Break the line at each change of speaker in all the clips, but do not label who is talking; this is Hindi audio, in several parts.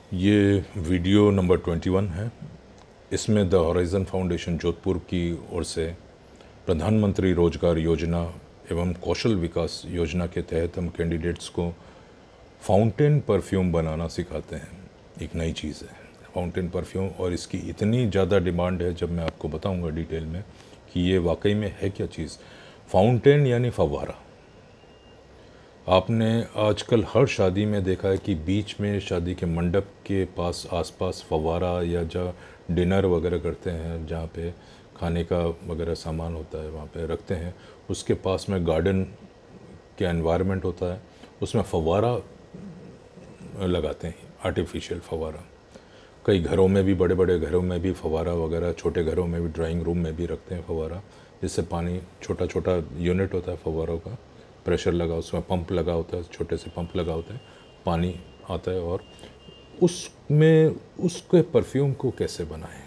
ये वीडियो नंबर 21 है। इसमें द हॉराइज़न फाउंडेशन जोधपुर की ओर से प्रधानमंत्री रोजगार योजना एवं कौशल विकास योजना के तहत हम कैंडिडेट्स को फाउंटेन परफ्यूम बनाना सिखाते हैं। एक नई चीज़ है फाउंटेन परफ्यूम, और इसकी इतनी ज़्यादा डिमांड है, जब मैं आपको बताऊंगा डिटेल में कि ये वाकई में है क्या चीज़। फाउंटेन यानी फव्वारा। आपने आजकल हर शादी में देखा है कि बीच में शादी के मंडप के पास आसपास फव्वारा, या जहाँ डिनर वगैरह करते हैं, जहाँ पे खाने का वगैरह सामान होता है वहाँ पे रखते हैं, उसके पास में गार्डन के एनवायरनमेंट होता है, उसमें फव्वारा लगाते हैं, आर्टिफिशियल फव्वारा। कई घरों में भी, बड़े बड़े घरों में भी फव्वारा वगैरह, छोटे घरों में भी, ड्राइंग रूम में भी रखते हैं फव्वारा, जिससे पानी, छोटा छोटा यूनिट होता है फव्वारों का, प्रेशर लगा, उसमें पंप लगा होता है, छोटे से पंप लगा होता है, पानी आता है, और उसमें उसके परफ्यूम को कैसे बनाएं,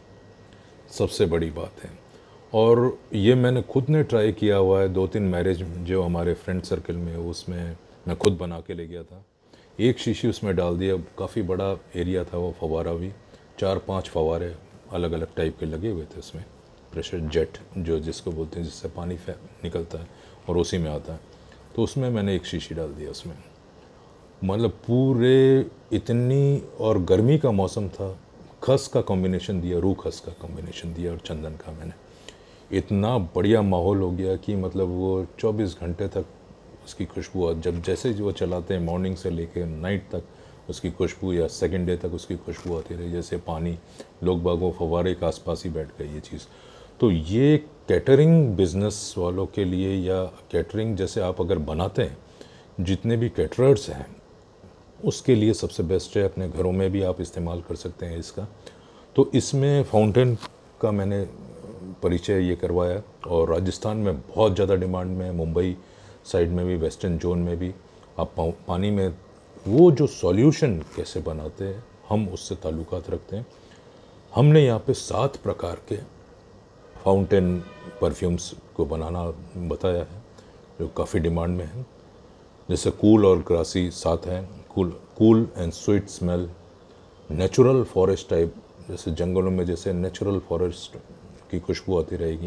सबसे बड़ी बात है। और ये मैंने खुद ने ट्राई किया हुआ है। 2-3 मैरिज जो हमारे फ्रेंड सर्कल में, उसमें मैं खुद बना के ले गया था। एक शीशी उसमें डाल दिया, काफ़ी बड़ा एरिया था वो फव्वारा भी, 4-5 फव्वारे अलग अलग टाइप के लगे हुए थे उसमें, प्रेशर जेट जो जिसको बोलते हैं, जिससे पानी निकलता है और उसी में आता है। तो उसमें मैंने एक शीशी डाल दिया उसमें, मतलब पूरे इतनी, और गर्मी का मौसम था, खस का कॉम्बिनेशन दिया, रूह खस का कॉम्बिनेशन दिया और चंदन का मैंने, इतना बढ़िया माहौल हो गया कि मतलब वो 24 घंटे तक उसकी खुशबू, जब जैसे वो चलाते हैं मॉर्निंग से लेकर नाइट तक उसकी खुशबू, या सेकंड डे तक उसकी खुशबू आती रही, जैसे पानी, लोग बागों फव्वारे के आसपास ही बैठ गए ये चीज़। तो ये कैटरिंग बिजनेस वालों के लिए, या कैटरिंग जैसे आप अगर बनाते हैं, जितने भी कैटरर्स हैं उसके लिए सबसे बेस्ट है। अपने घरों में भी आप इस्तेमाल कर सकते हैं इसका। तो इसमें फाउंटेन का मैंने परिचय ये करवाया, और राजस्थान में बहुत ज़्यादा डिमांड में है, मुंबई साइड में भी, वेस्टर्न जोन में भी। आप पानी में वो जो सॉल्यूशन कैसे बनाते हैं, हम उससे ताल्लुकात रखते हैं। हमने यहाँ पे 7 प्रकार के फाउंटेन परफ्यूम्स को बनाना बताया है, जो काफ़ी डिमांड में है। जैसे कूल और ग्रासी 7 हैं, cool and sweet smell, natural forest type, जैसे जंगलों में जैसे नेचुरल फॉरेस्ट की खुशबू आती रहेगी।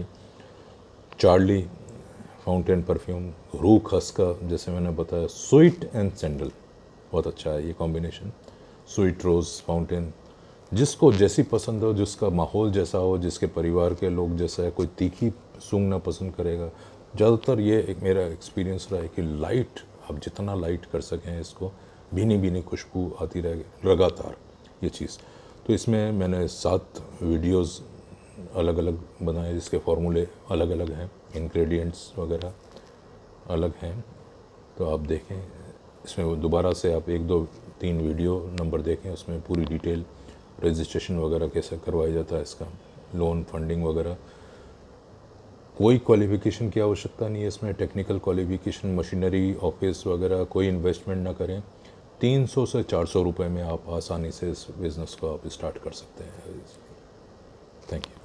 चार्ली फाउंटेन परफ्यूम, रूह खस का, जैसे मैंने बताया। स्वीट एंड सैंडल, बहुत अच्छा है ये कॉम्बिनेशन। स्वीट रोज़ फाउंटेन, जिसको जैसी पसंद हो, जिसका माहौल जैसा हो, जिसके परिवार के लोग जैसा है, कोई तीखी सूंघना पसंद करेगा। ज़्यादातर ये एक मेरा एक्सपीरियंस रहा है कि लाइट, आप जितना लाइट कर सकें इसको, भीनी भीनी खुशबू आती रहे लगातार, ये चीज़। तो इसमें मैंने 7 वीडियोस अलग अलग बनाए, जिसके फार्मूले अलग अलग हैं, इंग्रेडिएंट्स वगैरह अलग हैं। तो आप देखें इसमें, दोबारा से आप 1-2-3 वीडियो नंबर देखें, उसमें पूरी डिटेल, रजिस्ट्रेशन वगैरह कैसे करवाया जाता है इसका, लोन फंडिंग वगैरह। कोई क्वालिफ़िकेशन की आवश्यकता नहीं है इसमें, टेक्निकल क्वालिफ़िकेशन, मशीनरी, ऑफिस वगैरह, कोई इन्वेस्टमेंट ना करें। 300 से 400 रुपये में आप आसानी से इस बिज़नेस को आप स्टार्ट कर सकते हैं। Thank you.